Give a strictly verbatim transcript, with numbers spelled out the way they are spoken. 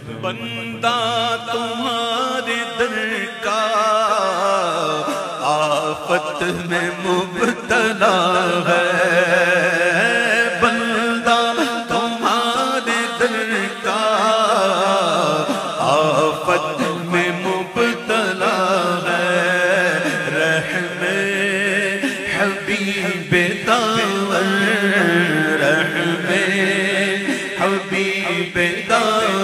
बंदा तुम्हारे दर का आफत में मुब्तला है, बंदा तुम्हारे दर का आफत में मुब्तला है। रहमे हबीब दावर, रहमे हबीब दावर